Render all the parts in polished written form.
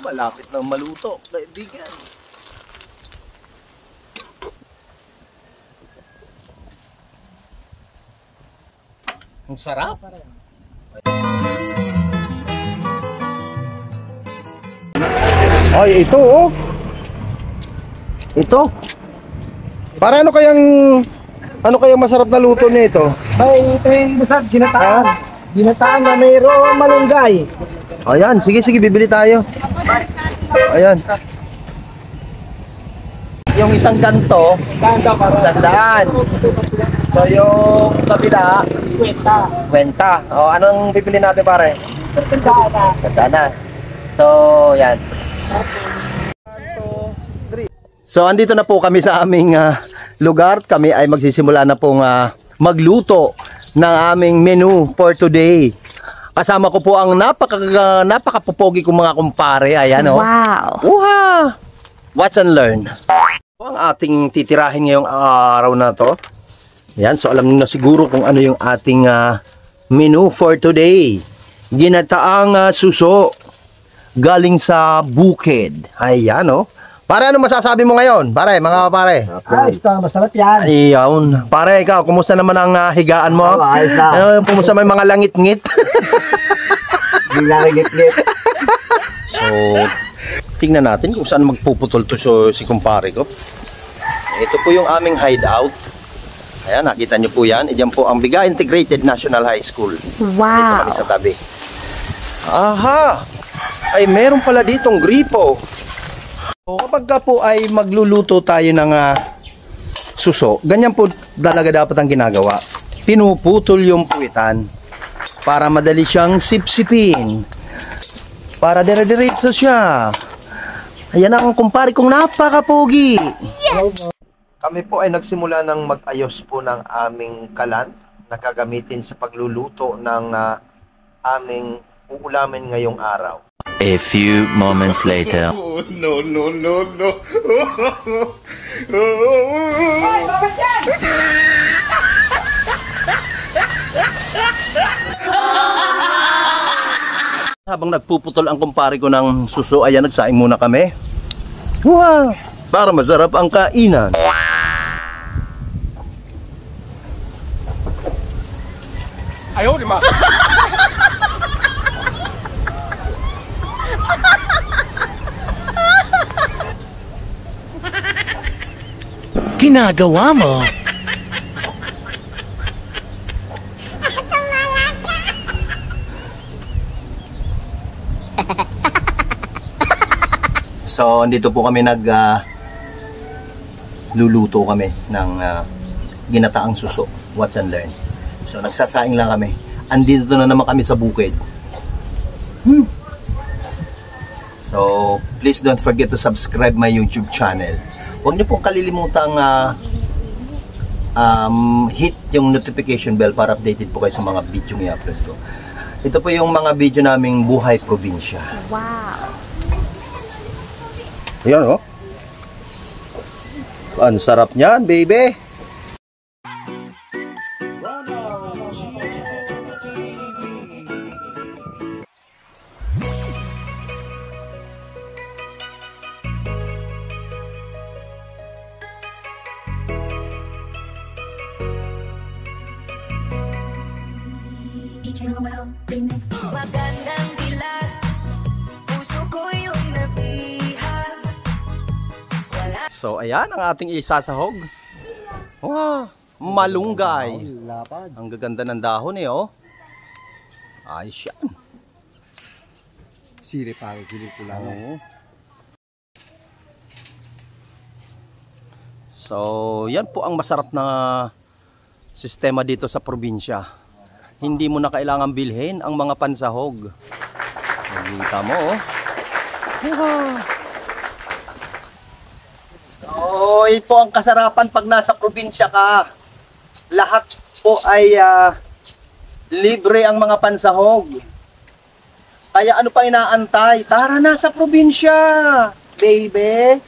Malapit na maluto, kaibigan. Ang sarap. Ay, ito oh. Ito. Para ano kayang masarap na luto nito? Ay, ito yung masarap, ginataan. Ginataan na mayroong malunggay. Ayan, sige, bibili tayo. Ayan. Yung isang ganto, sandaan. So yung kabila, kwenta. O, anong bibili natin pare? Sandaan na. So, yan. So, andito na po kami sa aming lugar. Kami ay magsisimula na pong magluto ng aming menu for today. Kasama ko po ang napakapopogi kong mga kumpare. Ayan o. Wow! Wow! Watch and learn. Ang ating titirahin ngayong araw na to. Ayan, so alam niyo na siguro kung ano yung ating menu for today. Ginataang suso. Galing sa bukid. Ayan o. Pare, ano masasabi mo ngayon? Pare, mga pare. Ayos na, masarap yan. Iyon. Pare, ikaw, kumusta naman ang higaan mo? Ayos na. Kumusta may mga langit-ngit? Hindi langit-ngit. So, tingnan natin kung saan magpuputol to si kumpare ko. Ito po yung aming hideout. Ayan, nakita nyo po yan. Diyan po ang Biga Integrated National High School. Wow! Dito kami sa tabi. Aha! Ay, meron pala ditong gripo. So, kapag ka po ay magluluto tayo ng suso, ganyan po talaga dapat ang ginagawa. Pinuputol yung puwitan para madali siyang sipsipin. Para dire-diretso siya. Ayan ang kumpare kong napakapogi. Yes! Kami po ay nagsimula ng mag-ayos po ng aming kalan na gagamitin sa pagluluto ng aming uulamin ngayong araw. A few moments later. Oh, no. Habang nagpuputol ang kumpare ko ng suso, ayan, nagsaing muna kami. Wow! Para masarap ang kainan. Ayaw, di ma. Ginagawa mo? So, dito po kami luluto kami ng ginataang suso. Watch and learn. So, nagsasaing lang kami. Andito na naman kami sa bukid. So, please don't forget to subscribe my YouTube channel. Huwag niyo pong kalilimutang hit yung notification bell para updated po kayo sa mga video ng i-upload ko. Ito po yung mga video naming buhay probinsya. Wow! Ayan, oh. Ang sarap niyan, baby. Magandang dilag, puso ko yung nabihag. So, ayan ang ating isasahog. Wow, malunggay. Ang gaganda ng dahon eh, oh. Ayos yan. Sili pula. Oo. So, yan po ang masarap na sistema dito sa probinsya. Hindi mo na kailangan bilhin ang mga pansahog. Nakita mo, oh. So, yun po ang kasarapan pag nasa probinsya ka. Lahat po ay libre ang mga pansahog. Kaya ano pa inaantay? Tara na sa probinsya, baby!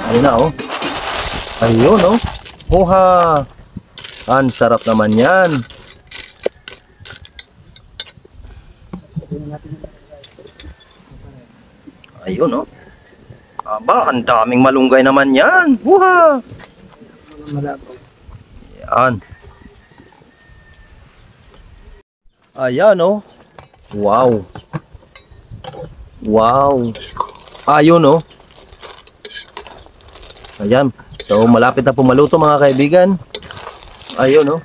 Ayun na, oh. Ayun, oh. Oha. Ang sarap naman yan. Ayun, oh. Aba, ang daming malunggay naman yan. Oha. Yan. Ayan, oh. Wow. Wow. Ayun, oh. Ayan. So, malapit na po maluto mga kaibigan. Ayun, oh.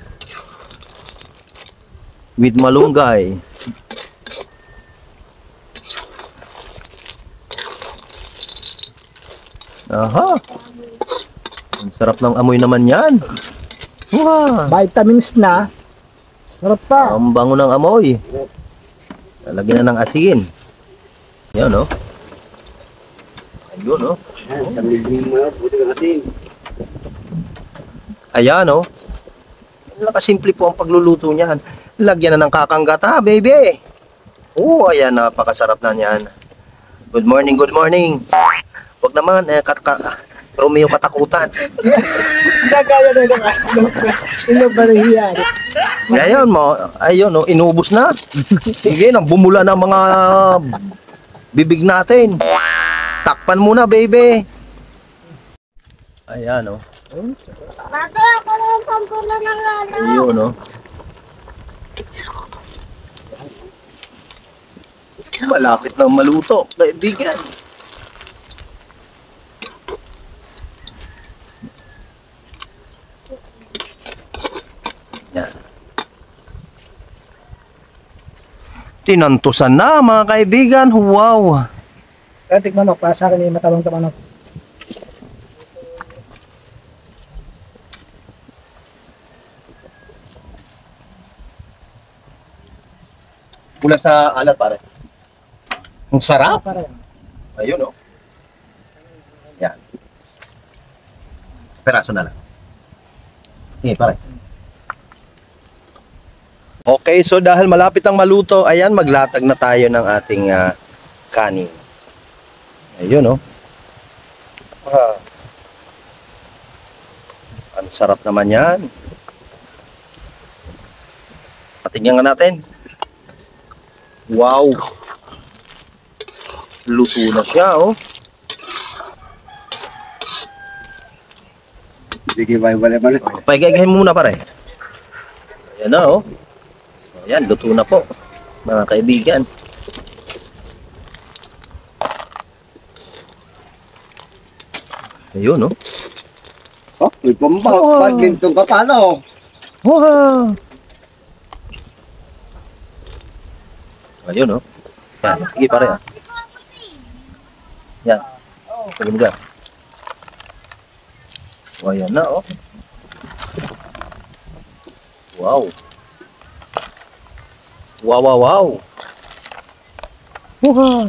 With malunggay. Aha. Ang sarap ng amoy naman yan. Wow. Vitamins na. Sarap pa. Ang bango ng amoy. Lalagyan na ng asin. Yan, oh. Ayun, oh. Ayan, oh. Nakasimple po ang pagluluto niyan. Lagyan na ng kakanggata, baby. Oh, ayan, napakasarap na niyan. Good morning, good morning. Huwag naman, Romeo katakutan. Gagaya na ng ano ba nangyayari? Ngayon mo, ayun, oh, inubos na. Sige, nang bumula ng mga bibig natin. Takpan muna, baby. Ayan, oh. Ate, ako na yung pampuno ng ano. Ayun, oh. Malapit na maluto, kaibigan. Yan. Tinantusan na, mga kaibigan. Wow. Kaya tikman mo, para sa akin yung matalong tamanok. Kulang sa alat, pare. Ang sarap. Para Ayun, oh. Yan. Peraso na lang. Pare. Okay, so dahil malapit ang maluto, ayan, maglatag na tayo ng ating kanin. Ayun, oh. Ang sarap naman yan. Patingnan nga natin. Wow. Luto na siya, oh. sige, balik. Paigagahin muna, pare. Ayan na, oh. So, ayan, luto na po, mga kaibigan. Ayun, oh. Oh, may badminton ka paano? Wow. Ayun, oh. Yan, sige, pare, ah. Yan. Sige mo dyan. O, ayan na, oh. Wow. Wow, wow, wow. Wow.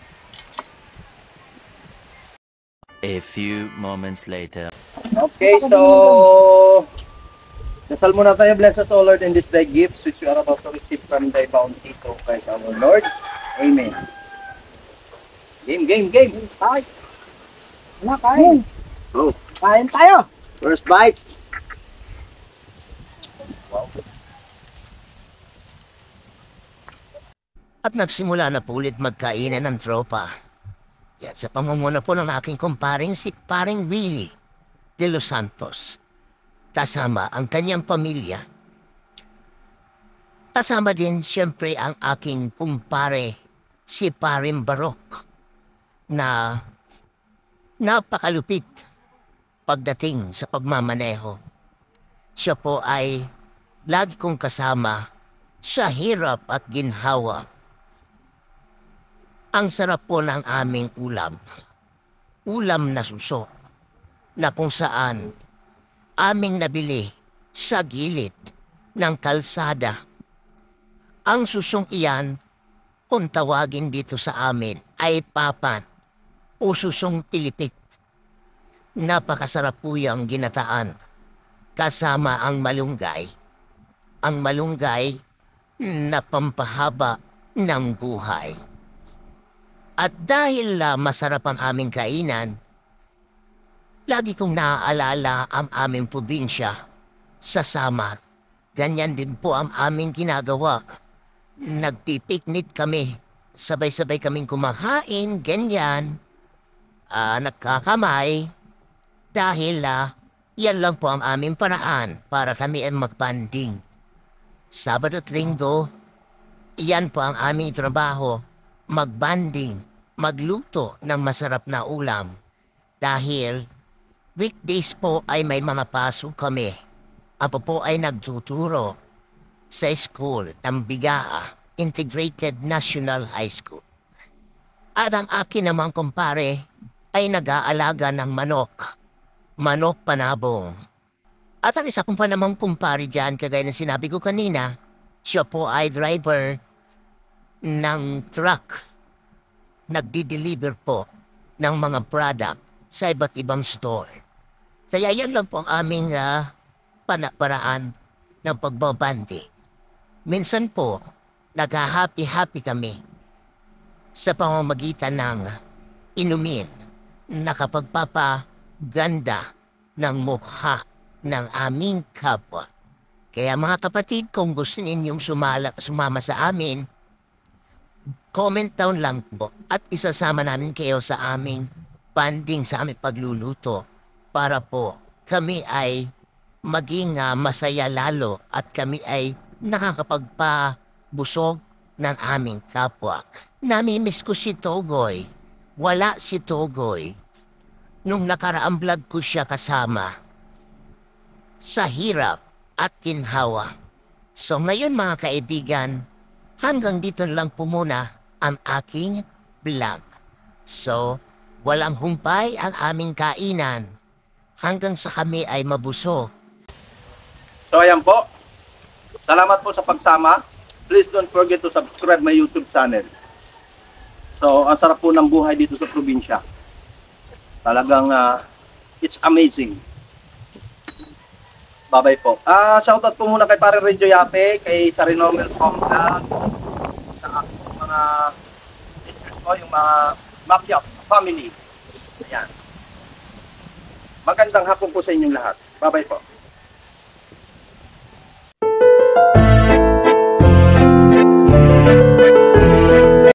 A few moments later. Okay, so dasal muna tayo. Bless us, O Lord, in this thy gifts which we are about to receive from thy bounty to Christ our Lord. Amen. Game. Ay! Ano, kain? Oh. Kain tayo! First bite. At nagsimula na po ulit magkainan ng tropa. Yan sa pamumuno po ng aking kumparing si Paring Willie de Los Santos. Kasama ang kanyang pamilya. Kasama din siyempre ang aking kumpare si Paring Barok na napakalupit pagdating sa pagmamaneho. Siya po ay lagi kong kasama sa hirap at ginhawa. Ang sarap po ng aming ulam. Ulam na suso na kung saan aming nabili sa gilid ng kalsada. Ang susong iyan, kung tawagin dito sa amin, ay papan o susong pilipit. Napakasarap po yung ginataan kasama ang malunggay. Ang malunggay na pampahaba ng buhay. At dahil masarap ang aming kainan, lagi kong naaalala ang aming probinsya sa Samar. Ganyan din po ang aming ginagawa. Nagpipiknik kami. Sabay-sabay kaming kumakain, ganyan. Nagkakamay. Dahil yan lang po ang aming paraan para kami ay magbanding. Sabado at Linggo, yan po ang aming trabaho. Magbanding, magluto ng masarap na ulam. Dahil weekdays po ay may mga pasok kami. Ako po ay nagtuturo sa school ng Bigaa Integrated National High School. At ang akin namang kumpare ay nag-aalaga ng manok. Manok panabong. At ang isa kong pa namang kumpare dyan, kagaya ng sinabi ko kanina, siya po ay driver ng truck. Nagdi-deliver po ng mga product sa iba't ibang store. Kaya yan lang po ang aming paraan ng pagbabandi. Minsan po, nag-happy-happy kami sa pamamagitan ng inumin na kapagpapaganda ng mukha ng aming kapwa. Kaya mga kapatid, kung gusto ninyong sumama sa amin, comment down lang po at isasama namin kayo sa aming banding, sa aming pagluluto para po kami ay maging masaya lalo at kami ay nakakapagpabusog ng aming kapwa. Namimiss ko si Togoy. Wala si Togoy. Nung nakaraang vlog ko siya kasama sa hirap at ginhawa. So ngayon mga kaibigan, hanggang dito lang po muna ang aking vlog. So, walang humpay ang aming kainan hanggang sa kami ay mabusog. So ayan po. Salamat po sa pagsama. Please don't forget to subscribe my YouTube channel. So, ang sarap po ng buhay dito sa probinsya. Talagang it's amazing. Bye-bye po. Shoutout po muna kay Pare Renjo Yape, kay Sarinomel Pomda, sa aking mga teachers ko, yung mga Mafia family. Ayan. Magandang hapon po sa inyong lahat. Bye-bye po.